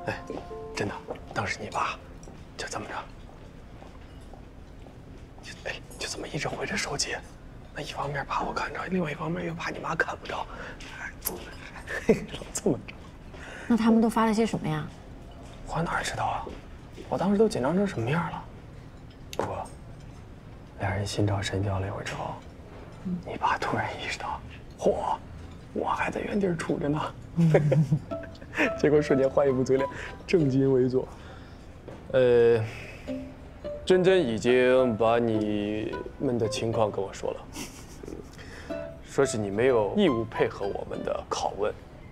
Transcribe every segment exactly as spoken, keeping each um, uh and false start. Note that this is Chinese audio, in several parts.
哎，真的，当时你爸就这么着，就哎就这么一直挥着手机，那一方面怕我看着，另外一方面又怕你妈看不着，哎，这么着。 那他们都发了些什么呀？ 我哪知道啊？我当时都紧张成什么样了。不过，俩人心照神交了一会儿之后，你爸突然意识到，嚯，我还在原地杵着呢。结果瞬间换一副嘴脸，正襟危坐。呃，珍珍已经把你们的情况跟我说了，说是你没有义务配合我们的拷问。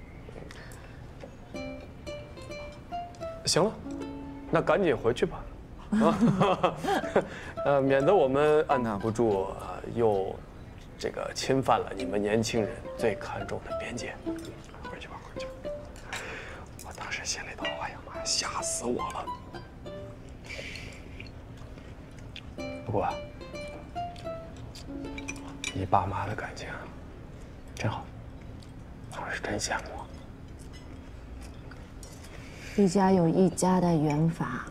行了，那赶紧回去吧，啊，呃，免得我们按捺不住啊，又这个侵犯了你们年轻人最看重的边界。回去吧，回去吧。我当时心里头，哎呀妈，吓死我了。不过，你爸妈的感情真好，我是真羡慕。 一家有一家的缘法。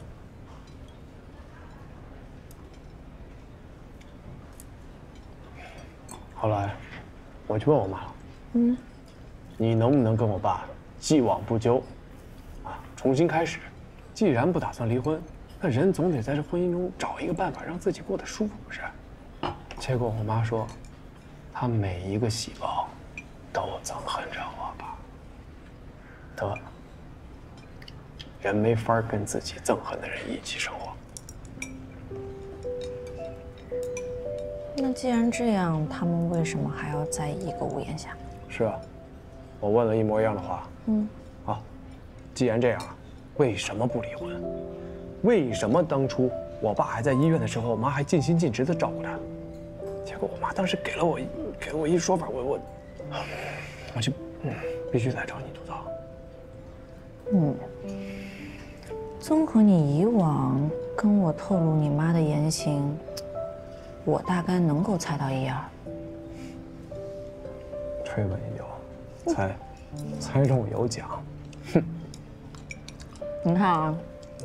后来，我去问我妈了， 嗯， 你能不能跟我爸既往不咎，啊，重新开始？既然不打算离婚，那人总得在这婚姻中找一个办法，让自己过得舒服，不是？结果我妈说，她每一个细胞都憎恨着我爸。得。人没法跟自己憎恨的人一起生活。 那既然这样，他们为什么还要在一个屋檐下？ 是啊，我问了一模一样的话。嗯，好，既然这样，为什么不离婚？为什么当初我爸还在医院的时候，我妈还尽心尽职的照顾他？结果我妈当时给了我给了我一说法，我我我就嗯必须来找你吐槽。 嗯。综合你以往跟我透露你妈的言行，我大概能够猜到一二。 吹吧你就，猜，猜中有奖。哼！ 你看啊，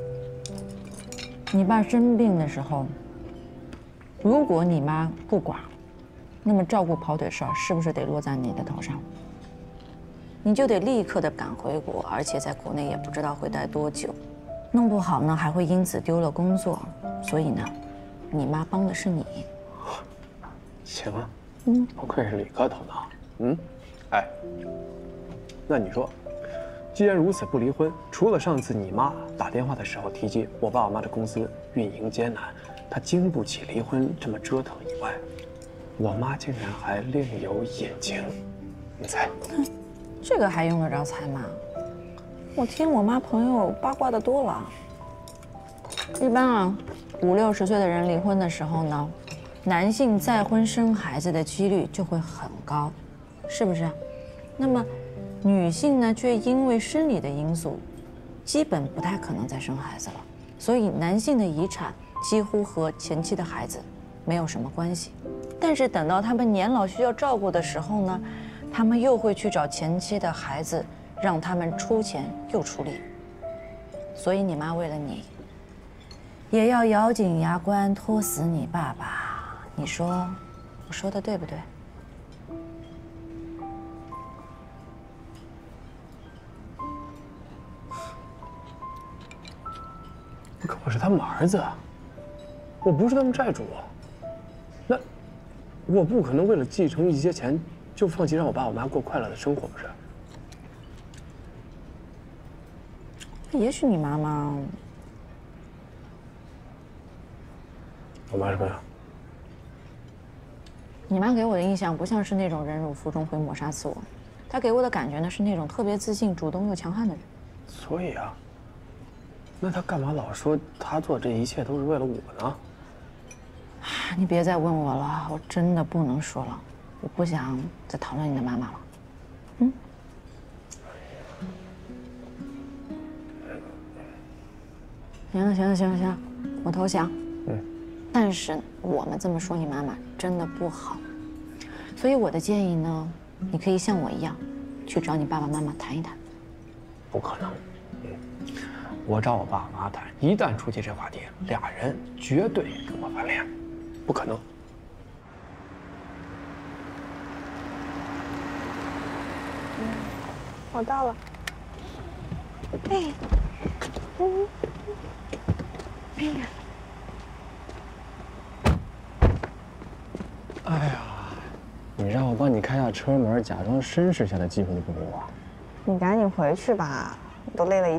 你爸生病的时候，如果你妈不管，那么照顾跑腿事儿是不是得落在你的头上？你就得立刻的赶回国，而且在国内也不知道会待多久。弄不好呢，还会因此丢了工作，所以呢，你妈帮的是你。 行啊，嗯，不愧是理科头脑，嗯，哎，那你说，既然如此不离婚，除了上次你妈打电话的时候提及我爸我妈的公司运营艰难，她经不起离婚这么折腾以外，我妈竟然还另有隐情，你猜？ 这个还用得着猜吗？我听我妈朋友八卦的多了。一般啊，五六十岁的人离婚的时候呢，男性再婚生孩子的几率就会很高，是不是？那么，女性呢，却因为生理的因素，基本不太可能再生孩子了。所以，男性的遗产几乎和前妻的孩子没有什么关系。但是等到他们年老需要照顾的时候呢，他们又会去找前妻的孩子。让他们出钱又出力，所以你妈为了你，也要咬紧牙关拖死你爸爸。你说，我说的对不对？ 可我是他们儿子，我不是他们债主，那我不可能为了继承一些钱就放弃让我爸我妈过快乐的生活，不是？ 也许你妈妈， 我妈什么呀？ 你妈给我的印象不像是那种忍辱负重会抹杀自我，她给我的感觉呢是那种特别自信、主动又强悍的人。 所以啊，那她干嘛老说她做这一切都是为了我呢？ 你别再问我了，我真的不能说了，我不想再讨论你的妈妈了。嗯。行了行了行了行了，我投降。嗯，但是我们这么说你妈妈真的不好，所以我的建议呢，你可以像我一样，去找你爸爸妈妈谈一谈。 不可能。嗯， 我找我爸妈谈，一旦出起这话题，俩人绝对跟我翻脸，不可能。 嗯，我到了。哎，嗯，哎呀， 哎呀，你让我帮你开下车门，假装绅士下的机会都不给我。 你赶紧回去吧，都累了一